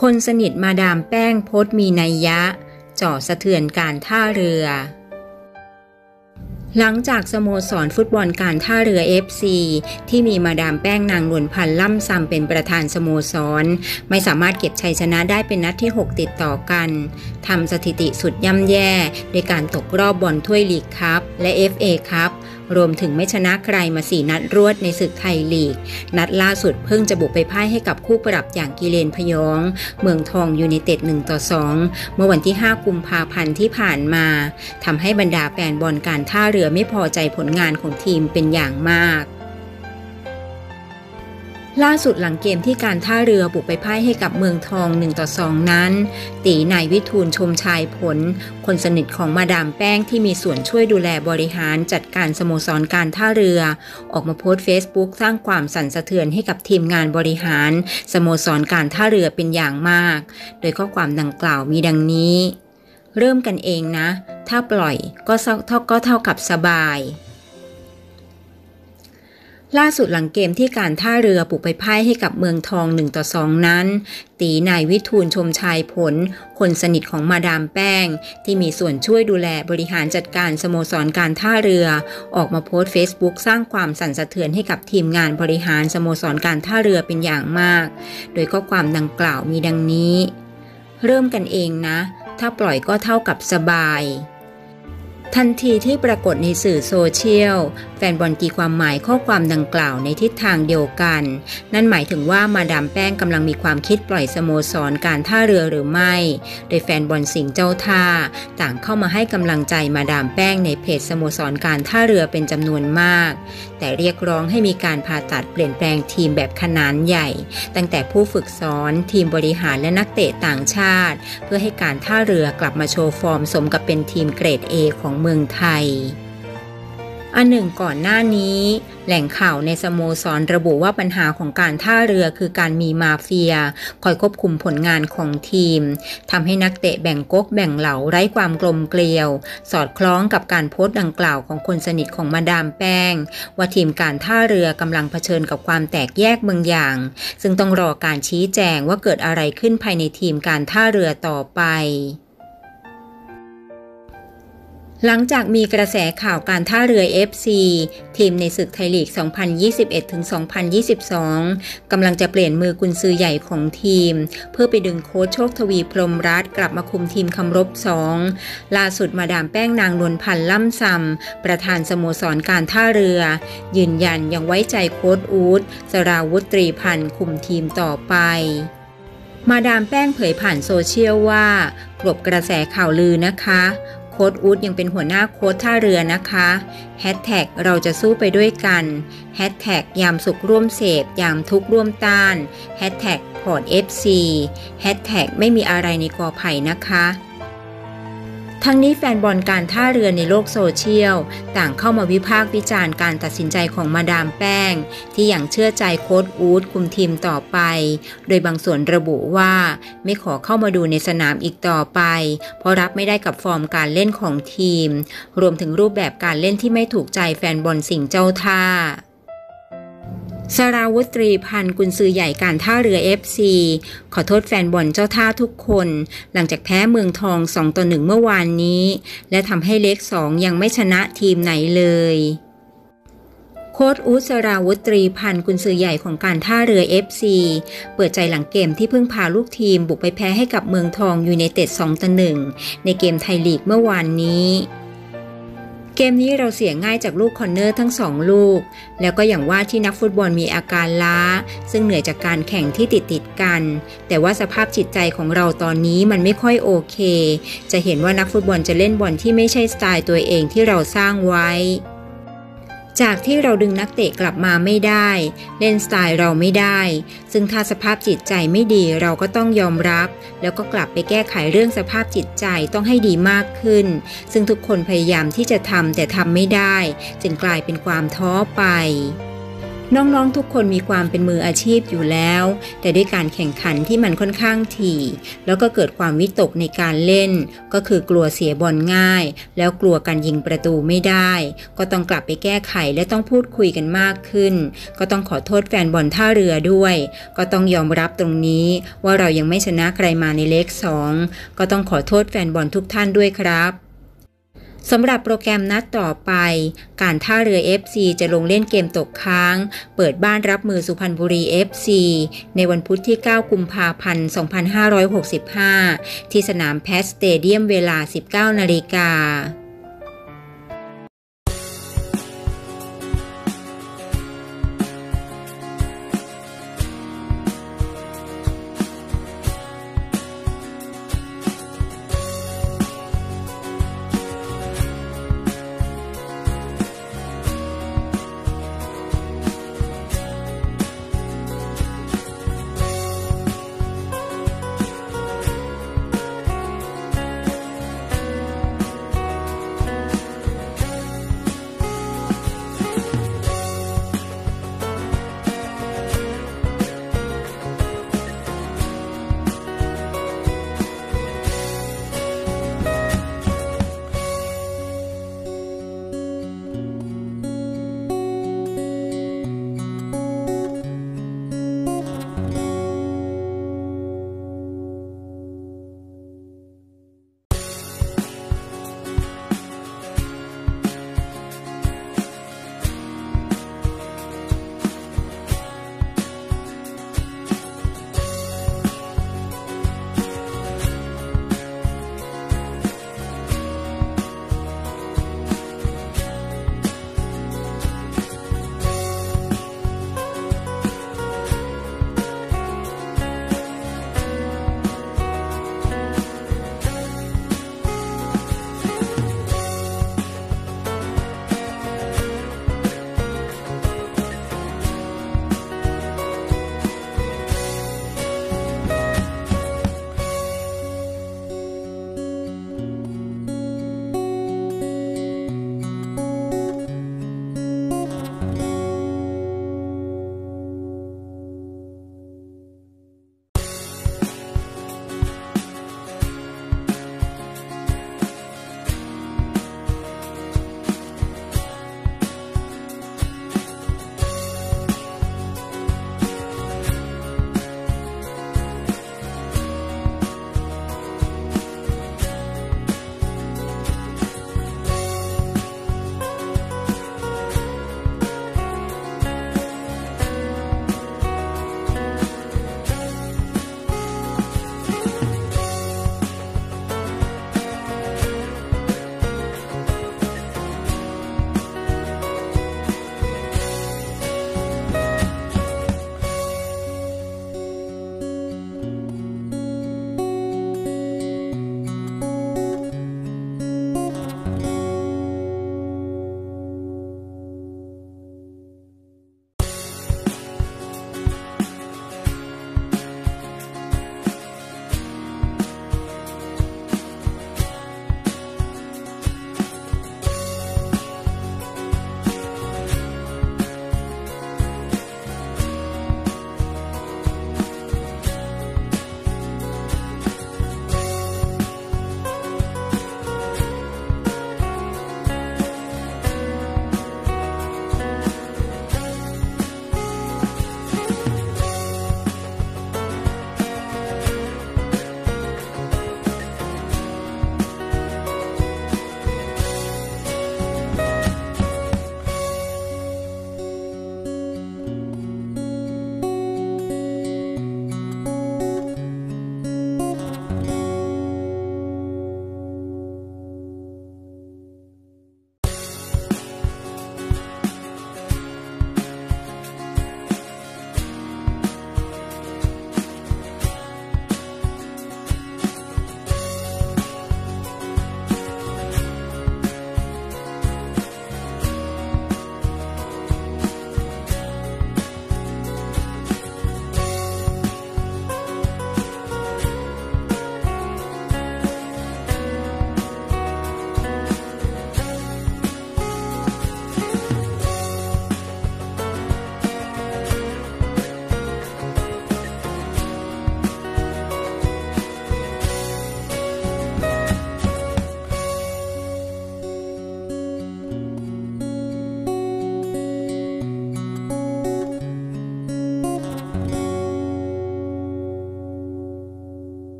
คนสนิทมาดามแป้งโพสต์มีนัยยะจ่อสะเทือนการท่าเรือหลังจากสโมสรฟุตบอลการท่าเรือ FC ที่มีมาดามแป้งนางนวลพันธ์ล่ำซำเป็นประธานสโมสรไม่สามารถเก็บชัยชนะได้เป็นนัดที่ 6 ติดต่อกันทำสถิติสุดย่ำแย่โดยการตกรอบบอลถ้วยลีกคัพและ FA คัพรวมถึงไม่ชนะใครมา4 นัดรวดในศึกไทยลีกนัดล่าสุดเพิ่งจะบุกไปพ่ายให้กับคู่ปรับอย่างกิเลนพยองเมืองทองยูไนเต็ด1-2เมื่อวันที่5 กุมภาพันธ์ที่ผ่านมาทำให้บรรดาแฟนบอลการท่าเรือไม่พอใจผลงานของทีมเป็นอย่างมากล่าสุดหลังเกมที่การท่าเรือบุกไปพ่ายให้กับเมืองทอง1-2นั้นตีนายวิทูลชมชายผลคนสนิทของมาดามแป้งที่มีส่วนช่วยดูแลบริหารจัดการสโมสรการท่าเรือออกมาโพสต์เฟซบุ๊กสร้างความสั่นสะเทือนให้กับทีมงานบริหารสโมสรการท่าเรือเป็นอย่างมากโดยข้อความดังกล่าวมีดังนี้เริ่มกันเองนะถ้าปล่อยก็เท่ากับสบายล่าสุดหลังเกมที่การท่าเรือบุกไปพ่ายให้กับเมืองทอง1-2นั้นตีนายวิทูลชมชายผลคนสนิทของมาดามแป้งที่มีส่วนช่วยดูแลบริหารจัดการสโมสรการท่าเรือออกมาโพสต์เฟซบุ๊กสร้างความสั่นสะเทือนให้กับทีมงานบริหารสโมสรการท่าเรือเป็นอย่างมากโดยข้อความดังกล่าวมีดังนี้เริ่มกันเองนะถ้าปล่อยก็เท่ากับสบายทันทีที่ปรากฏในสื่อโซเชียลแฟนบอลตีความหมายข้อความดังกล่าวในทิศทางเดียวกันนั่นหมายถึงว่ามาดามแป้งกำลังมีความคิดปล่อยสโมสรการท่าเรือหรือไม่โดยแฟนบอลสิงห์เจ้าท่าต่างเข้ามาให้กำลังใจมาดามแป้งในเพจสโมสรการท่าเรือเป็นจำนวนมากแต่เรียกร้องให้มีการผ่าตัดเปลี่ยนแปลงทีมแบบขนาดใหญ่ตั้งแต่ผู้ฝึกสอนทีมบริหารและนักเตะต่างชาติเพื่อให้การท่าเรือกลับมาโชว์ฟอร์มสมกับเป็นทีมเกรด A ของเมืองไทยอันหนึ่งก่อนหน้านี้แหล่งข่าวในสโมสรระบุว่าปัญหาของการท่าเรือคือการมีมาเฟียคอยควบคุมผลงานของทีมทำให้นักเตะแบ่งก๊กแบ่งเหลาไร้ความกลมเกลียวสอดคล้องกับการโพสต์ดังกล่าวของคนสนิทของมาดามแป้งว่าทีมการท่าเรือกำลังเผชิญกับความแตกแยกบางอย่างซึ่งต้องรอการชี้แจงว่าเกิดอะไรขึ้นภายในทีมการท่าเรือต่อไปหลังจากมีกระแสข่าวการท่าเรือ FC ทีมในศึกไทยลีก 2021-2022 กำลังจะเปลี่ยนมือกุนซือใหญ่ของทีมเพื่อไปดึงโค้ชโชคทวีพรหมรัตน์กลับมาคุมทีมคำรบ 2ล่าสุดมาดามแป้งนางนวลพันธ์ล่ำซำประธานสโมสรการท่าเรือยืนยันยังไว้ใจโค้ชอู๊ดสราวุธตรีพันธ์คุมทีมต่อไปมาดามแป้งเผยผ่านโซเชียลว่ากลบกระแสข่าวลือนะคะโค้ชอู๊ดยังเป็นหัวหน้าโค้ชท่าเรือนะคะแฮชแท็กเราจะสู้ไปด้วยกันแฮชแท็กยามสุขร่วมเสพยามทุกข์ร่วมต้านแฮชแท็กพอร์ต FC แฮชแท็กไม่มีอะไรในกอไผ่นะคะทั้งนี้แฟนบอลการท่าเรือในโลกโซเชียลต่างเข้ามาวิพากษ์วิจารณ์การตัดสินใจของมาดามแป้งที่ยังเชื่อใจโค้ชอู๊ดคุมทีมต่อไปโดยบางส่วนระบุว่าไม่ขอเข้ามาดูในสนามอีกต่อไปเพราะรับไม่ได้กับฟอร์มการเล่นของทีมรวมถึงรูปแบบการเล่นที่ไม่ถูกใจแฟนบอลสิงห์เจ้าท่าสราวุธตรีพันธ์กุนซือใหญ่การท่าเรือ FC ขอโทษแฟนบอลเจ้าท่าทุกคนหลังจากแพ้เมืองทอง2-1เมื่อวานนี้และทำให้เลข2ยังไม่ชนะทีมไหนเลยโค้ชอู๊ดสราวุธตรีพันธ์กุนซือใหญ่ของการท่าเรือ FC เปิดใจหลังเกมที่เพิ่งพาลูกทีมบุกไปแพ้ให้กับเมืองทองยูไนเต็ด2-1ในเกมไทยลีกเมื่อวานนี้เกมนี้เราเสียง่ายจากลูกคอร์เนอร์ทั้ง2ลูกแล้วก็อย่างว่าที่นักฟุตบอลมีอาการล้าซึ่งเหนื่อยจากการแข่งที่ติดกันแต่ว่าสภาพจิตใจของเราตอนนี้มันไม่ค่อยโอเคจะเห็นว่านักฟุตบอลจะเล่นบอลที่ไม่ใช่สไตล์ตัวเองที่เราสร้างไว้จากที่เราดึงนักเตะกลับมาไม่ได้เล่นสไตล์เราไม่ได้ซึ่งถ้าสภาพจิตใจไม่ดีเราก็ต้องยอมรับแล้วก็กลับไปแก้ไขเรื่องสภาพจิตใจต้องให้ดีมากขึ้นซึ่งทุกคนพยายามที่จะทำแต่ทำไม่ได้จึงกลายเป็นความท้อไปน้องๆทุกคนมีความเป็นมืออาชีพอยู่แล้วแต่ด้วยการแข่งขันที่มันค่อนข้างถี่แล้วก็เกิดความวิตกในการเล่นก็คือกลัวเสียบอลง่ายแล้วกลัวการยิงประตูไม่ได้ก็ต้องกลับไปแก้ไขและต้องพูดคุยกันมากขึ้นก็ต้องขอโทษแฟนบอลท่าเรือด้วยก็ต้องยอมรับตรงนี้ว่าเรายังไม่ชนะใครมาในเลข2ก็ต้องขอโทษแฟนบอลทุกท่านด้วยครับสำหรับโปรแกรมนัดต่อไปการท่าเรือ FC จะลงเล่นเกมตกค้างเปิดบ้านรับมือสุพรรณบุรี FC ในวันพุธที่ 9 กุมภาพันธ์ 2565 ที่สนามแพทสเตเดียมเวลา 19 นาฬิกา